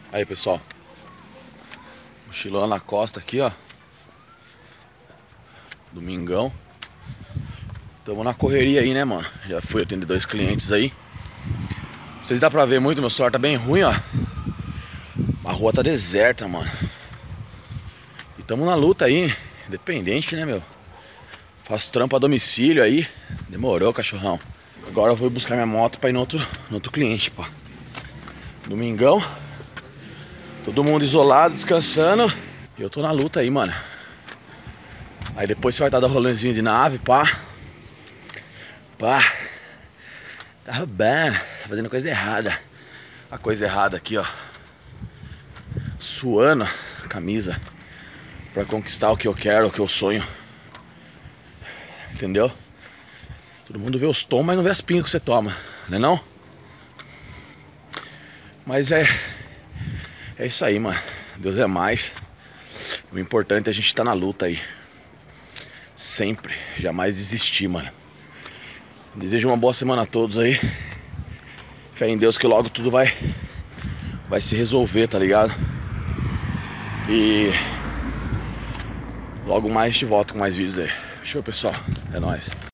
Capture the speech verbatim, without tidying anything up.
Aí, pessoal, mochilão na costa aqui, ó. Domingão. Tamo na correria aí, né, mano? Já fui atender dois clientes aí. Vocês dá pra ver muito, meu celular tá bem ruim, ó. A rua tá deserta, mano. E tamo na luta aí. Independente, né, meu? Faço trampo a domicílio aí. Demorou, cachorrão. Agora eu vou buscar minha moto pra ir no outro, no outro cliente, pô. Domingão. Todo mundo isolado, descansando. E eu tô na luta aí, mano. Aí depois você vai estar dando rolezinho de nave, pá. Pá. Tá roubando. Tá fazendo coisa errada. A coisa errada aqui, ó. Suando a camisa. Pra conquistar o que eu quero, o que eu sonho. Entendeu? Todo mundo vê os tons, mas não vê as pingas que você toma. Não é não? Mas é... É isso aí, mano. Deus é mais. O importante é a gente estar na luta aí. Sempre. Jamais desistir, mano. Desejo uma boa semana a todos aí. Fé em Deus que logo tudo vai Vai se resolver, tá ligado? E logo mais a gente volta com mais vídeos aí. Fechou, pessoal? É nóis.